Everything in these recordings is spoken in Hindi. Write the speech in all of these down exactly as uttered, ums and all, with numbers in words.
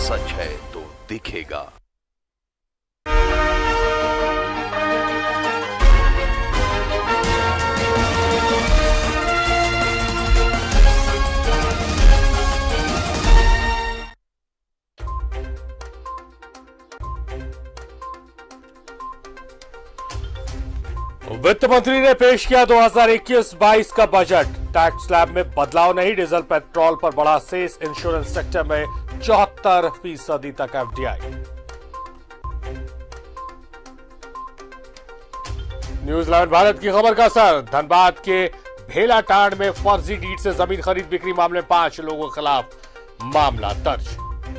सच है तो दिखेगा। वित्त मंत्री ने पेश किया दो हज़ार इक्कीस बाईस का बजट। टैक्स स्लैब में बदलाव नहीं, डीजल पेट्रोल पर बढ़ा सेस, इंश्योरेंस सेक्टर में चौहत्तर फीसदी तक एफडीआई। न्यूज इलेवन भारत की खबर का असर। धनबाद के भेलाटांड में फर्जी डीड से जमीन खरीद बिक्री मामले में पांच लोगों के खिलाफ मामला दर्ज।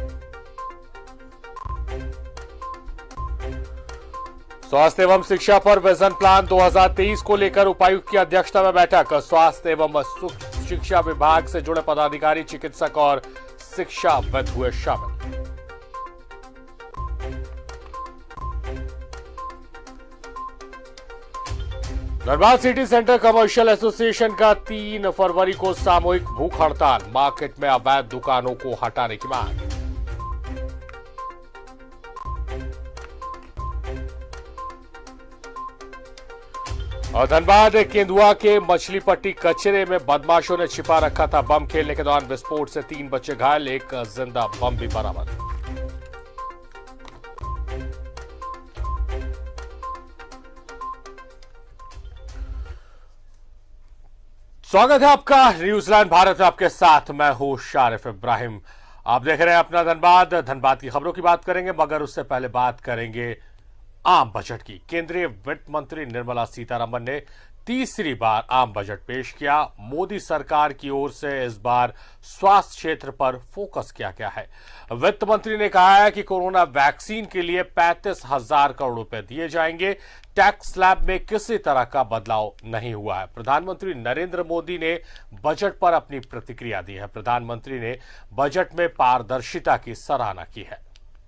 स्वास्थ्य एवं शिक्षा पर विजन प्लान दो हज़ार तेईस को लेकर उपायुक्त की अध्यक्षता में बैठक। स्वास्थ्य एवं शिक्षा विभाग से जुड़े पदाधिकारी, चिकित्सक और शिक्षाविद हुए शामिल। Dhanbad city centre commercial association का तीन फरवरी को सामूहिक भूख हड़ताल। मार्केट में अवैध दुकानों को हटाने की मांग। और धनबाद केंदुआ के मछली पट्टी कचरे में बदमाशों ने छिपा रखा था बम। खेलने के दौरान विस्फोट से तीन बच्चे घायल, एक जिंदा बम भी बरामद। स्वागत है आपका न्यूजीलैंड भारत में, आपके साथ मैं हूं शारिफ इब्राहिम। आप देख रहे हैं अपना धनबाद। धनबाद की खबरों की बात करेंगे, मगर उससे पहले बात करेंगे आम बजट की। केंद्रीय वित्त मंत्री निर्मला सीतारमण ने तीसरी बार आम बजट पेश किया। मोदी सरकार की ओर से इस बार स्वास्थ्य क्षेत्र पर फोकस किया गया है। वित्त मंत्री ने कहा है कि कोरोना वैक्सीन के लिए पैंतीस हजार करोड़ रुपए दिए जाएंगे। टैक्स स्लैब में किसी तरह का बदलाव नहीं हुआ है। प्रधानमंत्री नरेंद्र मोदी ने बजट पर अपनी प्रतिक्रिया दी है। प्रधानमंत्री ने बजट में पारदर्शिता की सराहना की है।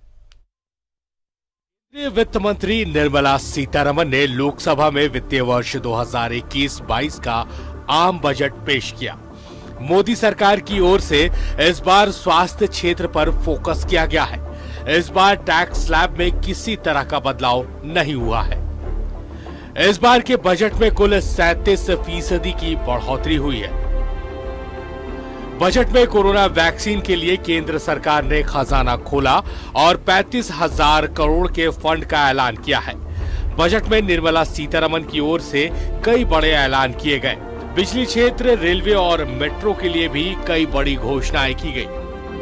वित्त मंत्री निर्मला सीतारमण ने लोकसभा में वित्तीय वर्ष दो हज़ार इक्कीस बाईस का आम बजट पेश किया। मोदी सरकार की ओर से इस बार स्वास्थ्य क्षेत्र पर फोकस किया गया है। इस बार टैक्स स्लैब में किसी तरह का बदलाव नहीं हुआ है। इस बार के बजट में कुल सैंतीस फीसदी की बढ़ोतरी हुई है। बजट में कोरोना वैक्सीन के लिए केंद्र सरकार ने खजाना खोला और पैंतीस हजार करोड़ के फंड का ऐलान किया है। बजट में निर्मला सीतारमण की ओर से कई बड़े ऐलान किए गए। बिजली क्षेत्र, रेलवे और मेट्रो के लिए भी कई बड़ी घोषणाएं की गई।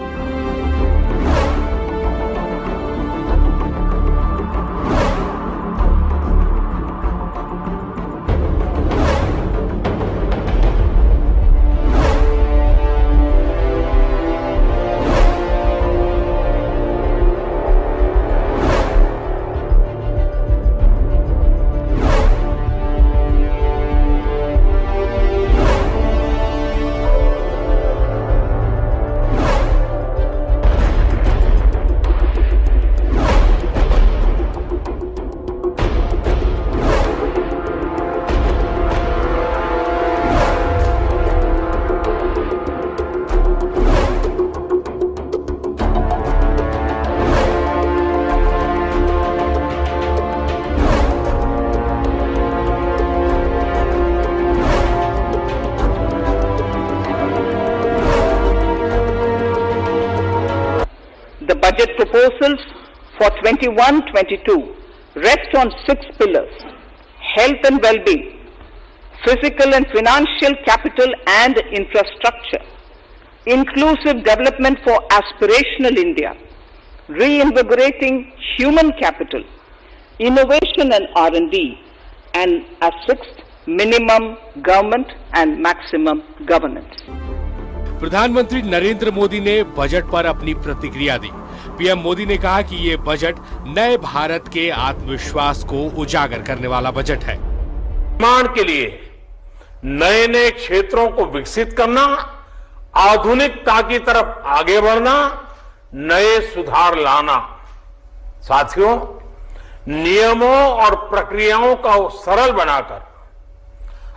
The budget proposals for twenty-one twenty-two rest on six pillars: health and well-being, physical and financial capital and infrastructure, inclusive development for aspirational India, reinvigorating human capital, innovation and R and D, and as sixth, minimum government and maximum governance. प्रधानमंत्री नरेंद्र मोदी ने बजट पर अपनी प्रतिक्रिया दी। पीएम मोदी ने कहा कि ये बजट नए भारत के आत्मविश्वास को उजागर करने वाला बजट है। निर्माण के लिए नए नए क्षेत्रों को विकसित करना, आधुनिकता की तरफ आगे बढ़ना, नए सुधार लाना। साथियों, नियमों और प्रक्रियाओं को सरल बनाकर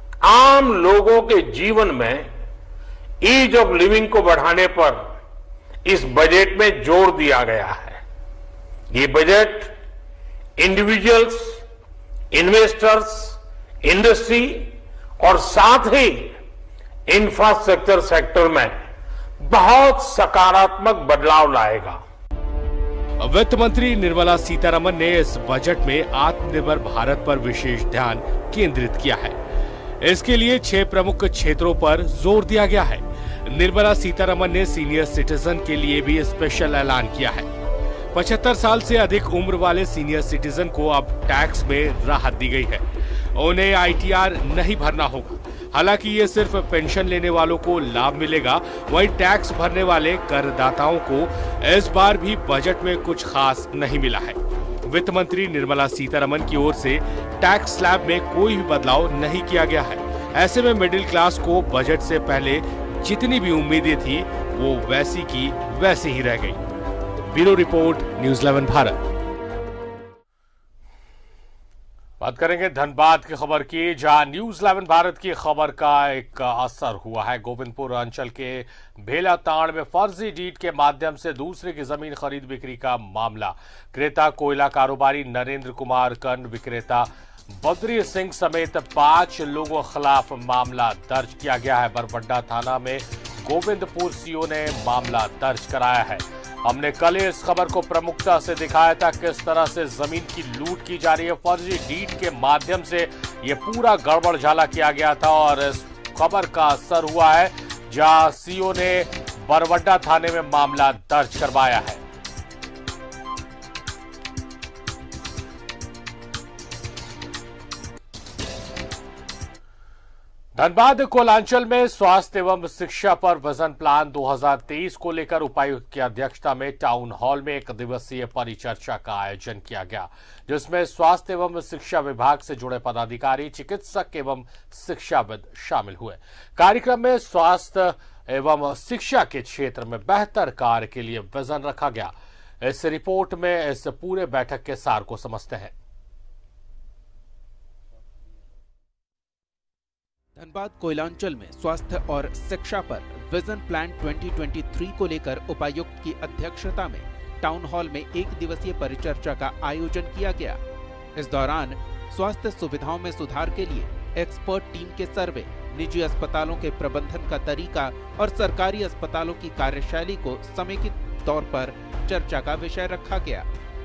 आम लोगों के जीवन में ईज ऑफ लिविंग को बढ़ाने पर इस बजट में जोर दिया गया है। ये बजट इंडिविजुअल्स, इन्वेस्टर्स, इंडस्ट्री और साथ ही इंफ्रास्ट्रक्चर सेक्टर में बहुत सकारात्मक बदलाव लाएगा। वित्त मंत्री निर्मला सीतारमण ने इस बजट में आत्मनिर्भर भारत पर विशेष ध्यान केंद्रित किया है। इसके लिए छह प्रमुख क्षेत्रों पर जोर दिया गया है। निर्मला सीतारमण ने सीनियर सिटीजन के लिए भी स्पेशल ऐलान किया है। पचहत्तर साल से अधिक उम्र वाले सीनियर सिटीजन को अब टैक्स में राहत दी गई है। उन्हें आई टी आर नहीं भरना होगा। हालांकि ये सिर्फ पेंशन लेने वालों को लाभ मिलेगा, वहीं टैक्स भरने वाले करदाताओं को इस बार भी बजट में कुछ खास नहीं मिला है। वित्त मंत्री निर्मला सीतारमण की ओर से टैक्स स्लैब में कोई भी बदलाव नहीं किया गया है। ऐसे में मिडिल क्लास को बजट से पहले जितनी भी उम्मीदें थी वो वैसी की वैसी ही रह गई। Bureau report, news eleven Bharat. बात करेंगे धनबाद की खबर की, जहां न्यूज़ इलेवन भारत की खबर का एक असर हुआ है। गोविंदपुर अंचल के भेलाताड़ में फर्जी डीड के माध्यम से दूसरे की जमीन खरीद बिक्री का मामला। क्रेता कोयला कारोबारी नरेंद्र कुमार कंड, विक्रेता बद्री सिंह समेत पांच लोगों के खिलाफ मामला दर्ज किया गया है। बरवड्डा थाना में गोविंदपुर सीओ ने मामला दर्ज कराया है। हमने कल इस खबर को प्रमुखता से दिखाया था, किस तरह से जमीन की लूट की जा रही है। फर्जी डीड के माध्यम से ये पूरा गड़बड़ झाला किया गया था और इस खबर का असर हुआ है, जहां सीओ ने बरवड्डा थाने में मामला दर्ज करवाया है। धनबाद कोलांचल में स्वास्थ्य एवं शिक्षा पर विजन प्लान दो हज़ार तेईस को लेकर उपायुक्त की अध्यक्षता में टाउन हॉल में एक दिवसीय परिचर्चा का आयोजन किया गया, जिसमें स्वास्थ्य एवं शिक्षा विभाग से जुड़े पदाधिकारी, चिकित्सक एवं शिक्षाविद शामिल हुए। कार्यक्रम में स्वास्थ्य एवं शिक्षा के क्षेत्र में बेहतर कार्य के लिए विजन रखा गया। इस रिपोर्ट में इस पूरे बैठक के सार को समझते हैं। धनबाद कोयलांचल में स्वास्थ्य और शिक्षा पर विजन प्लान दो हज़ार तेईस को लेकर उपायुक्त की अध्यक्षता में टाउन हॉल में एक दिवसीय परिचर्चा का आयोजन किया गया। इस दौरान स्वास्थ्य सुविधाओं में सुधार के लिए एक्सपर्ट टीम के सर्वे, निजी अस्पतालों के प्रबंधन का तरीका और सरकारी अस्पतालों की कार्यशैली को समेकित तौर पर चर्चा का विषय रखा गया।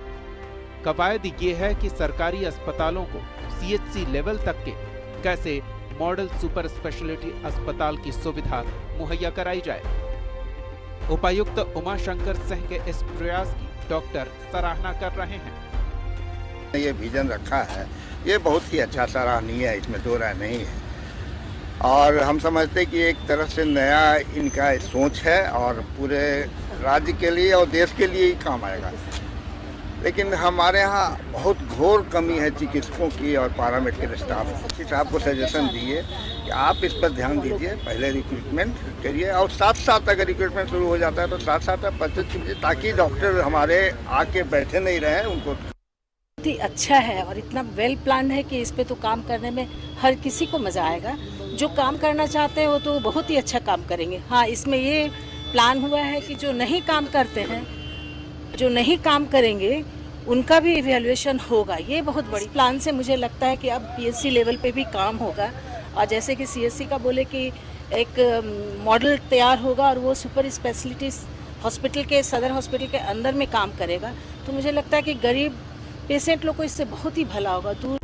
कवायद ये है कि सरकारी अस्पतालों को सी एच सी लेवल तक के कैसे मॉडल सुपर स्पेशलिटी अस्पताल की सुविधा मुहैया कराई जाए। उपायुक्त उमा शंकर सिंह के इस प्रयास की डॉक्टर सराहना कर रहे हैं। ये विजन रखा है, ये बहुत ही अच्छा सराहनीय है, इसमें दो राय नहीं है। और हम समझते हैं कि एक तरह से नया इनका सोच है और पूरे राज्य के लिए और देश के लिए ही काम आएगा। लेकिन हमारे यहाँ बहुत घोर कमी है चिकित्सकों की और पैरामेडिकल स्टाफ की। आपको सजेशन दिए कि आप इस पर ध्यान दीजिए, पहले रिक्रूटमेंट करिए और साथ साथ अगर रिक्रूटमेंट शुरू हो जाता है तो साथ साथ आप परिचित कीजिए, ताकि डॉक्टर हमारे आके बैठे नहीं रहे। उनको बहुत ही अच्छा है और इतना वेल प्लान है कि इस पे तो काम करने में हर किसी को मजा आएगा। जो काम करना चाहते हैं वो तो बहुत ही अच्छा काम करेंगे। हाँ, इसमें ये प्लान हुआ है कि जो नहीं काम करते हैं, जो नहीं काम करेंगे, उनका भी इवैल्यूएशन होगा। ये बहुत बड़ी प्लान से मुझे लगता है कि अब पी एच सी लेवल पे भी काम होगा। और जैसे कि सी एच सी का बोले कि एक मॉडल तैयार होगा और वो सुपर स्पेशलिटीज हॉस्पिटल के, सदर हॉस्पिटल के अंदर में काम करेगा, तो मुझे लगता है कि गरीब पेशेंट लोग को इससे बहुत ही भला होगा। दूर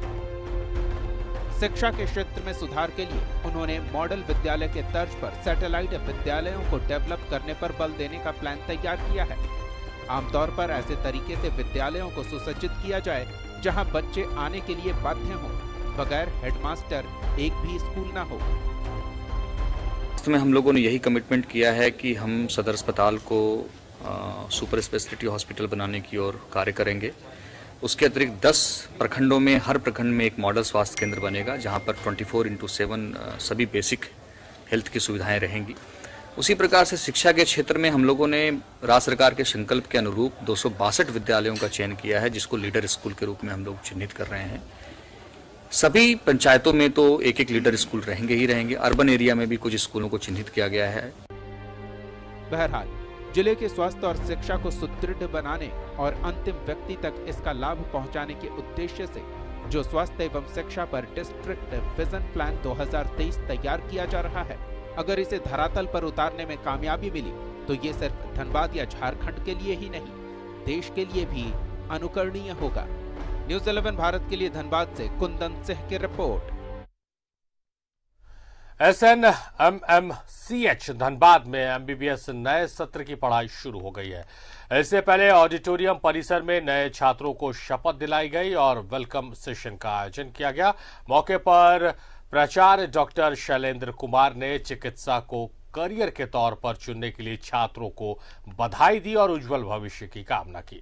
शिक्षा के क्षेत्र में सुधार के लिए उन्होंने मॉडल विद्यालय के तर्ज पर सैटेलाइट विद्यालयों को डेवलप करने पर बल देने का प्लान तैयार किया है। आमतौर पर ऐसे तरीके से विद्यालयों को सुसज्जित किया जाए जहां बच्चे आने के लिए बाध्य हों, बगैर हेडमास्टर एक भी स्कूल ना हो। में हम लोगों ने यही कमिटमेंट किया है कि हम सदर अस्पताल को आ, सुपर स्पेशलिटी हॉस्पिटल बनाने की ओर कार्य करेंगे। उसके अतिरिक्त दस प्रखंडों में हर प्रखंड में एक मॉडल स्वास्थ्य केंद्र बनेगा, जहां पर चौबीस इंटू सेवन सभी बेसिक हेल्थ की सुविधाएं रहेंगी। उसी प्रकार से शिक्षा के क्षेत्र में हम लोगों ने राज्य सरकार के संकल्प के अनुरूप दो सौ बासठ विद्यालयों का चयन किया है, जिसको लीडर स्कूल के रूप में हम लोग चिन्हित कर रहे हैं। सभी पंचायतों में तो एक एक लीडर स्कूल रहेंगे ही रहेंगे। अर्बन एरिया में भी कुछ स्कूलों को चिन्हित किया गया है। बहरहाल जिले के स्वास्थ्य और शिक्षा को सुदृढ़ बनाने और अंतिम व्यक्ति तक इसका लाभ पहुंचाने के उद्देश्य से जो स्वास्थ्य एवं शिक्षा पर डिस्ट्रिक्ट विजन प्लान दो हज़ार तेईस तैयार किया जा रहा है, अगर इसे धरातल पर उतारने में कामयाबी मिली तो ये सिर्फ धनबाद या झारखंड के लिए ही नहीं, देश के लिए भी अनुकरणीय होगा। न्यूज़ इलेवन भारत के लिए धनबाद से कुंदन सिंह की report. S N M M C H Dhanbad में एमबीबीएस नए सत्र की पढ़ाई शुरू हो गई है। इससे पहले ऑडिटोरियम परिसर में नए छात्रों को शपथ दिलाई गई और वेलकम सेशन का आयोजन किया गया। मौके पर प्राचार्य डॉक्टर शैलेंद्र कुमार ने चिकित्सा को करियर के तौर पर चुनने के लिए छात्रों को बधाई दी और उज्जवल भविष्य की कामना की।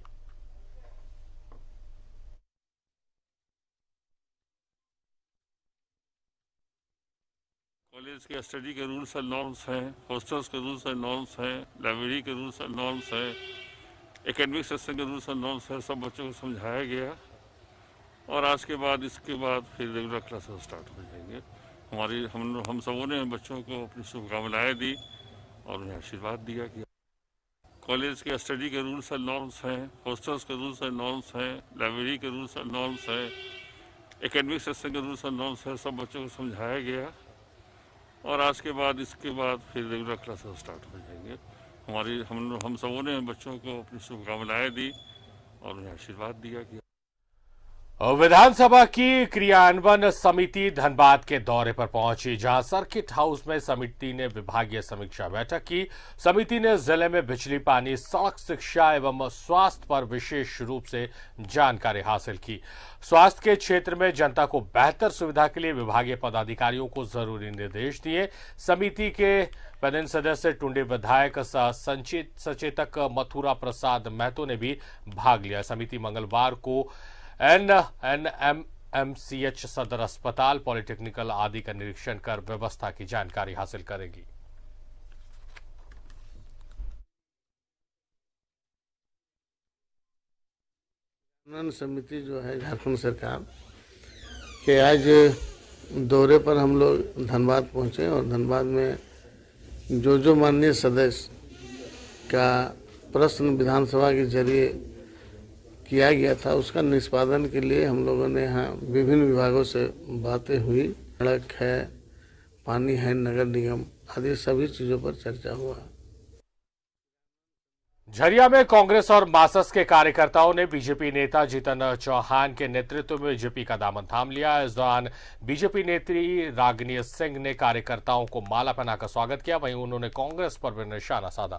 कॉलेज के स्टडी के रूल्स एंड नॉर्म्स हैं, हॉस्टल्स के रूल्स एंड नॉर्म्स हैं, लाइब्रेरी के रूल्स एंड नॉर्म्स हैं, एकेडमिक सेक्शन के रूल्स एंड नॉर्म्स हैं, सब बच्चों को समझाया गया। और आज के बाद इसके बाद फिर रेगुलर क्लासेस स्टार्ट हो जाएंगे। हमारी हम हम सबों ने बच्चों को अपनी शुभकामनाएं दी और उन्हें आशीर्वाद दिया कि कॉलेज के स्टडी के रूल्स एंड नॉर्म्स हैं, हॉस्टल्स के रूल्स एंड नॉर्म्स हैं, लाइब्रेरी के रूल्स एंड नॉर्म्स हैं, एकेडमिक सेक्शन के रूल्स एंड नॉर्म्स हैं, सब बच्चों को समझाया गया। और आज के बाद इसके बाद फिर रेगुलर क्लासेस स्टार्ट हो जाएंगे। हमारी हम हम सबों ने बच्चों को अपनी शुभकामनाएं दी और उन्हें आशीर्वाद दिया कि विधानसभा की क्रियान्वयन समिति धनबाद के दौरे पर पहुंची, जहां सर्किट हाउस में समिति ने विभागीय समीक्षा बैठक की। समिति ने जिले में बिजली, पानी, सड़क, शिक्षा एवं स्वास्थ्य पर विशेष रूप से जानकारी हासिल की। स्वास्थ्य के क्षेत्र में जनता को बेहतर सुविधा के लिए विभागीय पदाधिकारियों को जरूरी निर्देश दिए। समिति के प्रदेश सदस्य टुंडे विधायक सह संचित सचेतक मथुरा प्रसाद महतो ने भी भाग लिया। समिति मंगलवार को N N M M C H सदर अस्पताल, पॉलिटेक्निकल आदि का निरीक्षण कर व्यवस्था की जानकारी हासिल करेगी। समिति जो है झारखंड सरकार के आज दौरे पर हम लोग धनबाद पहुंचे और धनबाद में जो जो माननीय सदस्य का प्रश्न विधानसभा के जरिए किया गया था, उसका निष्पादन के लिए हम लोगों ने यहाँ विभिन्न विभागों से बातें हुई। सड़क है, पानी है, नगर निगम आदि सभी चीजों पर चर्चा हुआ। झरिया में कांग्रेस और मासस के कार्यकर्ताओं ने बीजेपी नेता जीतन चौहान के नेतृत्व में बीजेपी का दामन थाम लिया। इस दौरान बीजेपी नेत्री रागिनी सिंह ने कार्यकर्ताओं को माला पहनाकर स्वागत किया। वहीं उन्होंने कांग्रेस पर भी निशाना साधा।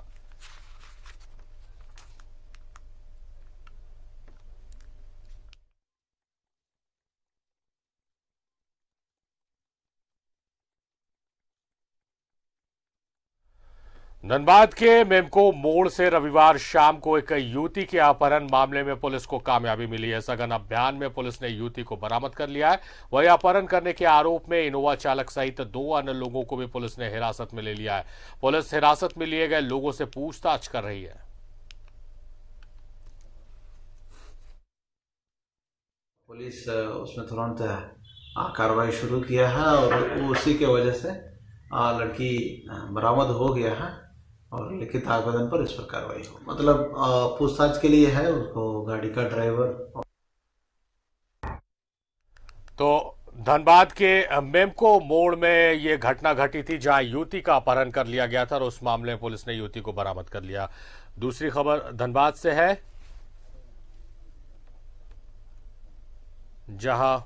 धनबाद के मेमको मोड़ से रविवार शाम को एक युवती के अपहरण मामले में पुलिस को कामयाबी मिली है। सघन अभियान में पुलिस ने युवती को बरामद कर लिया है। वहीं अपहरण करने के आरोप में इनोवा चालक सहित दो अन्य लोगों को भी पुलिस ने हिरासत में ले लिया है। पुलिस हिरासत में लिए गए लोगों से पूछताछ कर रही है। पुलिस उसमें तुरंत कार्रवाई शुरू किया है और उसी के वजह से लड़की बरामद हो गया है और लिखित आवेदन पर इस पर कार्रवाई हो, मतलब पूछताछ के लिए है उसको गाड़ी का ड्राइवर। तो धनबाद के मेमको मोड़ में ये घटना घटी थी, जहां युवती का अपहरण कर लिया गया था और उस मामले में पुलिस ने युवती को बरामद कर लिया। दूसरी खबर धनबाद से है, जहां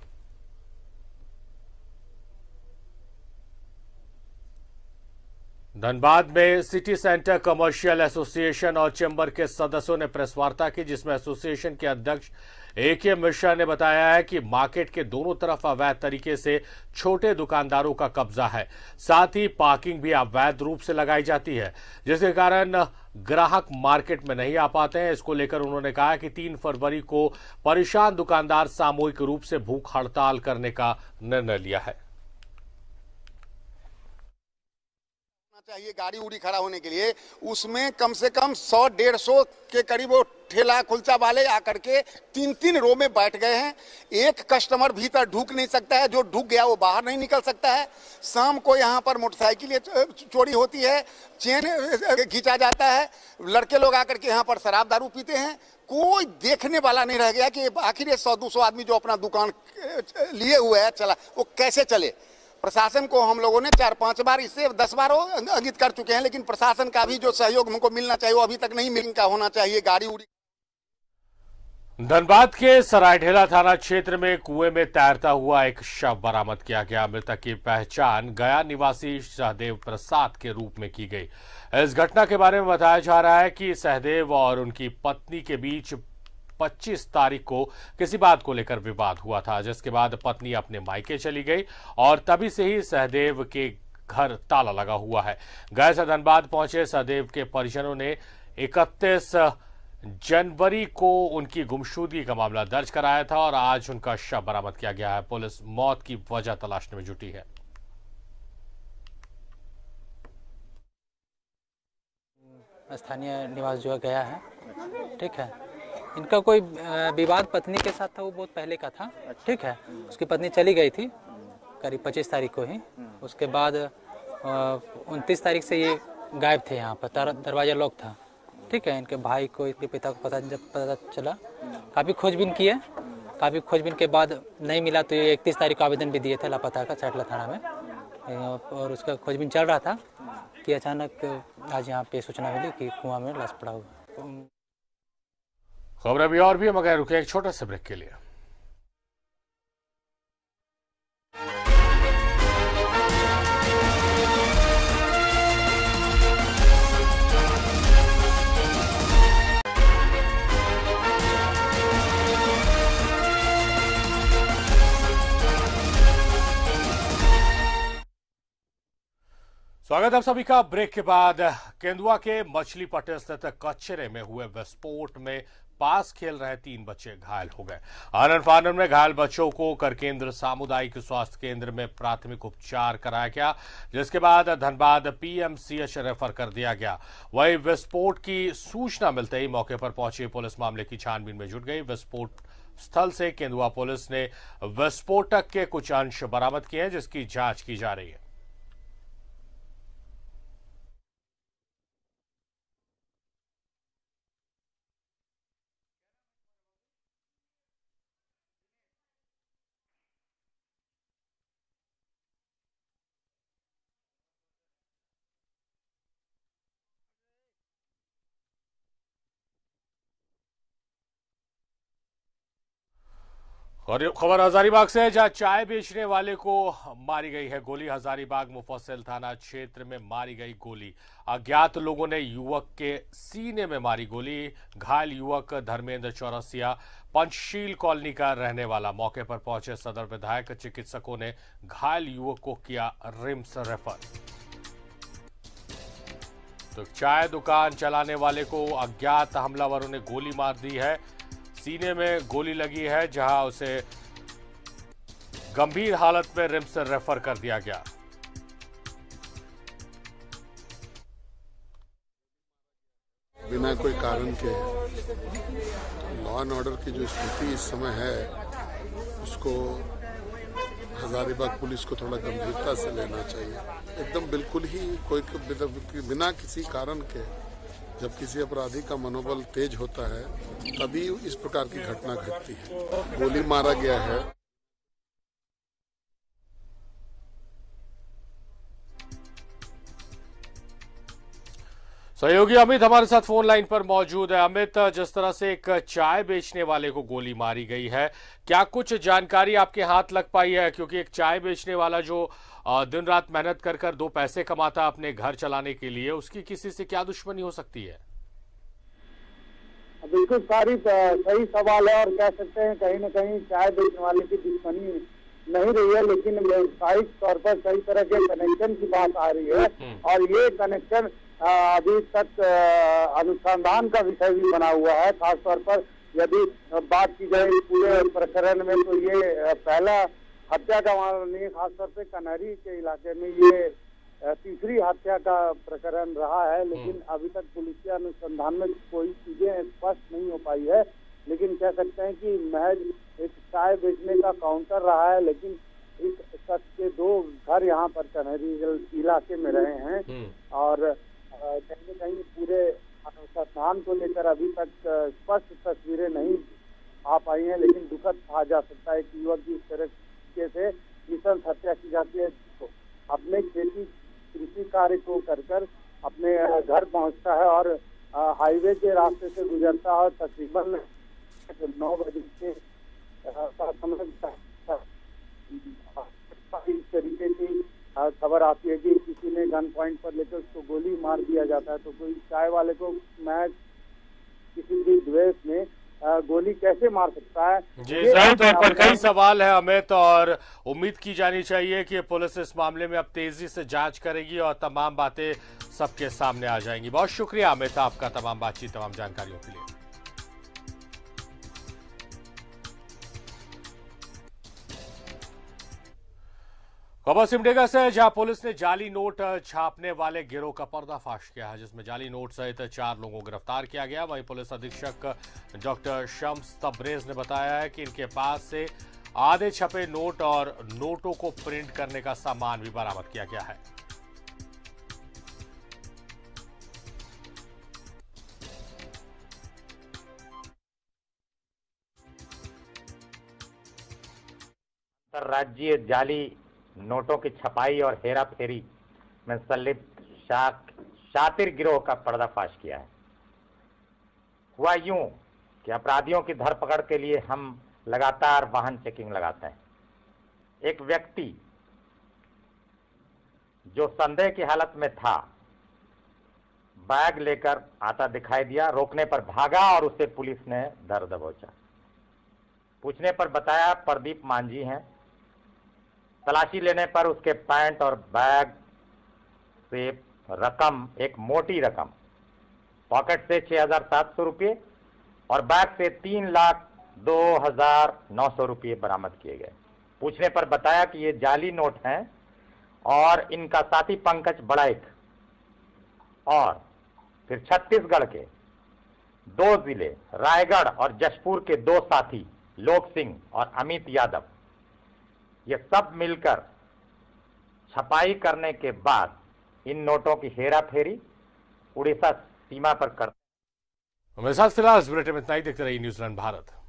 धनबाद में सिटी सेंटर कमर्शियल एसोसिएशन और चैम्बर के सदस्यों ने प्रेस वार्ता की, जिसमें एसोसिएशन के अध्यक्ष ए के मिश्रा ने बताया है कि मार्केट के दोनों तरफ अवैध तरीके से छोटे दुकानदारों का कब्जा है। साथ ही पार्किंग भी अवैध रूप से लगाई जाती है, जिसके कारण ग्राहक मार्केट में नहीं आ पाते हैं। इसको लेकर उन्होंने कहा कि तीन फरवरी को परेशान दुकानदार सामूहिक रूप से भूख हड़ताल करने का निर्णय लिया है। चाहिए गाड़ी उड़ी खड़ा होने के लिए, उसमें कम से कम सौ डेढ़ सौ के करीब वो ठेला कुलचा वाले आकर के तीन तीन रो में बैठ गए हैं। एक कस्टमर भीतर ढुक नहीं सकता है, जो ढुक गया वो बाहर नहीं निकल सकता है। शाम को यहाँ पर मोटरसाइकिल चोरी होती है, चेन खींचा जाता है, लड़के लोग आकर के यहाँ पर शराब दारू पीते हैं। कोई देखने वाला नहीं रह गया कि आखिर ये सौ दो सौ आदमी जो अपना दुकान लिए हुए है चला वो कैसे चले। प्रशासन को हम लोगों ने चार पांच बार, इससे दस बार इंगित कर चुके हैं, लेकिन प्रशासन का भी जो सहयोग हमको मिलना चाहिए वो अभी तक नहीं मिल का होना चाहिए। गाड़ी उड़ी धनबाद के सरायढेला थाना क्षेत्र में कुएं में तैरता हुआ एक शव बरामद किया गया। मृतक की पहचान गया निवासी सहदेव प्रसाद के रूप में की गई। इस घटना के बारे में बताया जा रहा है कि सहदेव और उनकी पत्नी के बीच पच्चीस तारीख को किसी बात को लेकर विवाद हुआ था, जिसके बाद पत्नी अपने मायके चली गई और तभी से ही सहदेव के घर ताला लगा हुआ है। गए से धनबाद पहुंचे सहदेव के परिजनों ने इकतीस जनवरी को उनकी गुमशुदगी का मामला दर्ज कराया था और आज उनका शव बरामद किया गया है। पुलिस मौत की वजह तलाशने में जुटी है। स्थानीय निवास जो गया है, ठीक है, इनका कोई विवाद पत्नी के साथ था, वो बहुत पहले का था, ठीक है। उसकी पत्नी चली गई थी करीब पच्चीस तारीख को ही। उसके बाद उनतीस तारीख से ये गायब थे, यहाँ पर दरवाजा लॉक था, ठीक है। इनके भाई को, इनके पिता को पता जब पता चला, काफ़ी खोजबीन किए, काफ़ी खोजबीन के बाद नहीं मिला तो ये इकतीस तारीख को आवेदन भी दिए थे लापता का सरायढेला थाना में, और उसका खोजबीन चल रहा था कि अचानक आज यहाँ पे सूचना मिली कि कुआं में लाश पड़ा हुआ। खबर अभी और भी, मगर रुके एक छोटे से ब्रेक के लिए। स्वागत आप सभी का ब्रेक के बाद। केंदुआ के मछली पट्टे स्थित कचरे में हुए विस्फोट में पास खेल रहे तीन बच्चे घायल हो गए। आनन फानन में घायल बच्चों को करकेंद्र सामुदायिक स्वास्थ्य केंद्र में प्राथमिक उपचार कराया गया, जिसके बाद धनबाद पीएमसीएच रेफर कर दिया गया। वहीं विस्फोट की सूचना मिलते ही मौके पर पहुंची पुलिस मामले की छानबीन में जुट गई। विस्फोट स्थल से केंदुआ पुलिस ने विस्फोटक के कुछ अंश बरामद किए हैं, जिसकी जांच की जा रही है। और खबर हजारीबाग से, जहां चाय बेचने वाले को मारी गई है गोली। हजारीबाग मुफस्सिल थाना क्षेत्र में मारी गई गोली। अज्ञात लोगों ने युवक के सीने में मारी गोली। घायल युवक धर्मेंद्र चौरसिया पंचशील कॉलोनी का रहने वाला। मौके पर पहुंचे सदर विधायक चिकित्सकों ने घायल युवक को किया रिम्स रेफर। तो चाय दुकान चलाने वाले को अज्ञात हमलावरों ने गोली मार दी है। सीने में गोली लगी है, जहां उसे गंभीर हालत में रिम्स रेफर कर दिया गया। बिना कोई कारण के लॉ एंड ऑर्डर की जो स्थिति इस समय है, उसको हजारीबाग पुलिस को थोड़ा गंभीरता से लेना चाहिए। एकदम बिल्कुल ही कोई बिना किसी कारण के जब किसी अपराधी का मनोबल तेज होता है तभी इस प्रकार की घटना घटती है। गोली मारा गया है। सहयोगी अमित हमारे साथ फोन लाइन पर मौजूद है। अमित, जिस तरह से एक चाय बेचने वाले को गोली मारी गई है, क्या कुछ जानकारी आपके हाथ लग पाई है? क्योंकि एक चाय बेचने वाला जो दिन रात मेहनत कर कर दो पैसे कमाता अपने घर चलाने के लिए, उसकी किसी से क्या दुश्मनी हो सकती है? बिल्कुल सारी सही सवाल है, और कह सकते हैं कहीं न कहीं चाय बेचने वाले की दुश्मनी नहीं रही है, लेकिन व्यावसायिक तौर पर कई तरह के कनेक्शन की बात आ रही है, और ये कनेक्शन अभी तक अनुसंधान का विषय भी बना हुआ है। खासतौर पर यदि बात की जाए पूरे प्रकरण में, तो ये पहला हत्या का मामला नहीं है। खासतौर पे कनहरी के इलाके में ये तीसरी हत्या का प्रकरण रहा है, लेकिन अभी तक पुलिस के अनुसंधान में कोई चीजें स्पष्ट नहीं हो पाई है। लेकिन कह सकते हैं कि महज एक चाय बेचने का काउंटर रहा है, लेकिन इस शख्स के दो घर यहाँ पर कन्हरी इलाके में रहे हैं और कहीं न कहीं पूरे अनुसंधान को लेकर अभी तक स्पष्ट तस्वीरें नहीं आ पाई हैं। लेकिन दुखद कहा जा सकता है कि युवक की इस तरीके से निशंस हत्या की जाती है, तो अपने खेती कृषि कार्य को कर कर अपने घर पहुंचता है और हाईवे के रास्ते से गुजरता है और तकरीबन नौ बजे के समय इस तरीके की खबर आती है कि किसी ने गन पॉइंट पर लेकर उसको गोली मार दिया जाता है। तो कोई चाय वाले को महज किसी भी द्वेष में गोली कैसे मार सकता है? जी, जाहिर तौर पर कई सवाल है अमित, और उम्मीद की जानी चाहिए कि पुलिस इस मामले में अब तेजी से जांच करेगी और तमाम बातें सबके सामने आ जाएंगी। बहुत शुक्रिया अमित आपका तमाम बातचीत, तमाम जानकारियों के लिए। खबर सिमडेगा से, जहां पुलिस ने जाली नोट छापने वाले गिरोह का पर्दाफाश किया है, जिसमें जाली नोट सहित चार लोगों को गिरफ्तार किया गया। वहीं पुलिस अधीक्षक डॉक्टर शम्स तब्रेज ने बताया है कि इनके पास से आधे छपे नोट और नोटों को प्रिंट करने का सामान भी बरामद किया गया है। अंतर्राज्यीय जाली नोटों की छपाई और हेरा फेरी में संलिप्त शातिर गिरोह का पर्दाफाश किया है। हुआ यूं कि अपराधियों की धरपकड़ के लिए हम लगातार वाहन चेकिंग लगाते हैं। एक व्यक्ति जो संदेह की हालत में था बैग लेकर आता दिखाई दिया, रोकने पर भागा और उसे पुलिस ने धर दबोचा। पूछने पर बताया प्रदीप मांझी हैं। तलाशी लेने पर उसके पैंट और बैग से रकम, एक मोटी रकम, पॉकेट से छह हजार सात सौ रुपये और बैग से तीन लाख दो हजार नौ सौ रुपये बरामद किए गए। पूछने पर बताया कि ये जाली नोट हैं और इनका साथी पंकज बड़ैक और फिर छत्तीसगढ़ के दो जिले रायगढ़ और जशपुर के दो साथी लोक सिंह और अमित यादव, ये सब मिलकर छपाई करने के बाद इन नोटों की हेरा फेरी उड़ीसा सीमा पर करते। मेरे साथ फिलहाल इस बुलेटिन में इतना ही। देखते रहिए न्यूजीलैंड भारत।